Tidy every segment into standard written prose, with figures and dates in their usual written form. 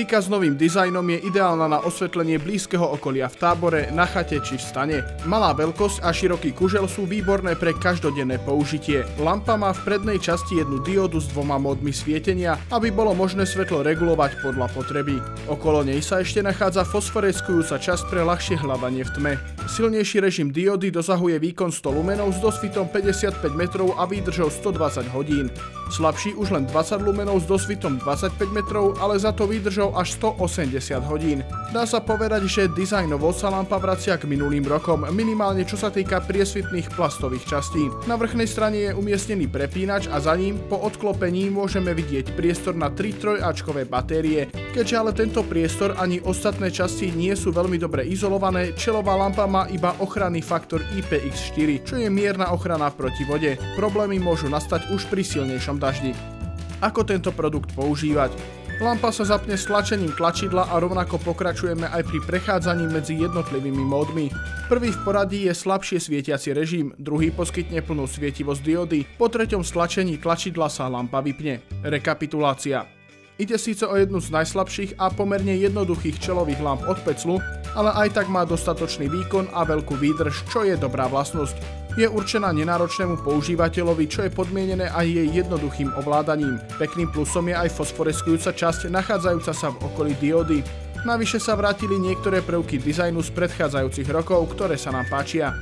Tyka s novým dizajnom je ideálna na osvetlenie blízkeho okolia v tábore, na chate či v stane. Malá veľkosť a široký kužel sú výborné pre každodenné použitie. Lampa má v prednej časti jednu diódu s dvoma módmi svietenia, aby bolo možné svetlo regulovať podľa potreby. Okolo nej sa ešte nachádza fosforeskujúca časť pre ľahšie hľadanie v tme. Silnejší režim diódy dosahuje výkon 100 lumenov s dosvitom 55 metrov a výdržou 120 hodín. Slabší už len 20 lumenov s dosvitom 25 metrov, ale za to výdržou až 180 hodín. Dá sa povedať, že dizajnovo sa lampa vracia k minulým rokom, minimálne čo sa týka priesvitných plastových častí. Na vrchnej strane je umiestnený prepínač a za ním po odklopení môžeme vidieť priestor na 3 trojáčkové batérie. Keďže ale tento priestor ani ostatné časti nie sú veľmi dobre izolované, čelová lampa má iba ochranný faktor IPX4, čo je mierna ochrana proti vode. Problémy môžu nastať už pri silnejšom daždi. Ako tento produkt používať? Lampa sa zapne s tlačením tlačidla a rovnako pokračujeme aj pri prechádzaní medzi jednotlivými módmi. Prvý v poradí je slabšie svietiaci režim, druhý poskytne plnú svietivosť diódy, po treťom stlačení tlačidla sa lampa vypne. Rekapitulácia. Ide síce o jednu z najslabších a pomerne jednoduchých čelových lamp od Petzlu, ale aj tak má dostatočný výkon a veľkú výdrž, čo je dobrá vlastnosť. Je určená nenáročnému používateľovi, čo je podmienené aj jej jednoduchým ovládaním. Pekným plusom je aj fosforeskujúca časť nachádzajúca sa v okolí diódy. Navyše sa vrátili niektoré prvky dizajnu z predchádzajúcich rokov, ktoré sa nám páčia.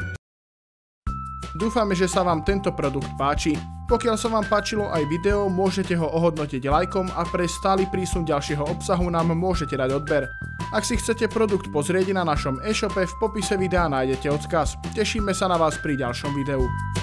Dúfame, že sa vám tento produkt páči. Pokiaľ sa vám páčilo aj video, môžete ho ohodnotiť lajkom a pre stály prísun ďalšieho obsahu nám môžete dať odber. Ak si chcete produkt pozrieť na našom e-shope, v popise videa nájdete odkaz. Tešíme sa na vás pri ďalšom videu.